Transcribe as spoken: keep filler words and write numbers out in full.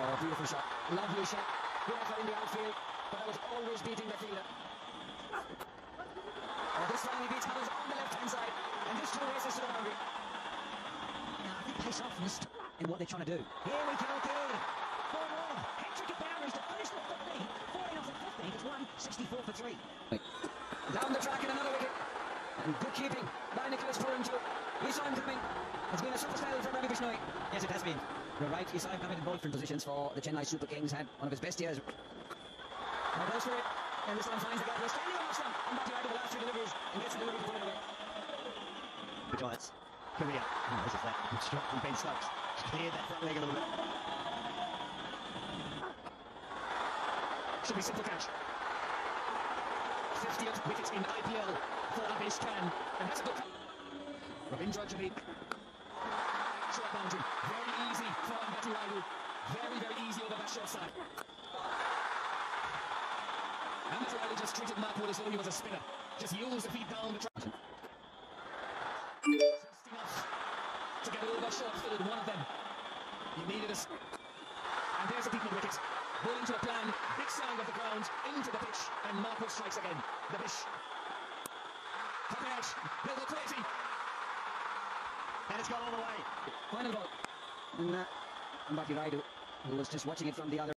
Oh, beautiful shot. Lovely shot. Good effort in the outfield, but that was always beating the fielder. Oh, this time he beats Huddles on the left-hand side, and this two races to the boundary. Now, I think pace off missed in what they're trying to do. Here we go, Gil. Four more. Hat-trick of boundaries to finish the fifteen. fourteen off the fifteen. It's one sixty-four for three. Down the track and another wicket. And good keeping by Nicholas Purran too. We saw him coming. It's been a super spell from Ravi Bishnoi. Yes, it has been. You're right. You saw him coming in both different positions for the Chennai Super Kings. Had one of his best years. Now goes for it. And this one finds the gap. He's standing on Muslim. And back to right with the last three deliveries. And gets the delivery to put it away. Good Giants. Korea. Oh, this is that. Good shot from Ben Stokes. Cleared that front leg a little bit. Should be simple catch. fiftieth wicket in I P L for Abish Khan. And that's a good catch. Ravindra Jadeja. Short boundary. Very easy for Ambati Rayudu. Very, very easy over that short side. Ambati Rayudu just treated Markwood as though he was a spinner. Just used the feet down the track. Just enough to get over short filled one of them. He needed a... And there's a deep wicket. Bowling to the plan, big side of the ground, into the pitch, and Markwood strikes again. The Bish. Top edge, they'll go crazy. And it's gone all the way. Final ball. And uh, Ambati Rayudu, who was just watching it from the other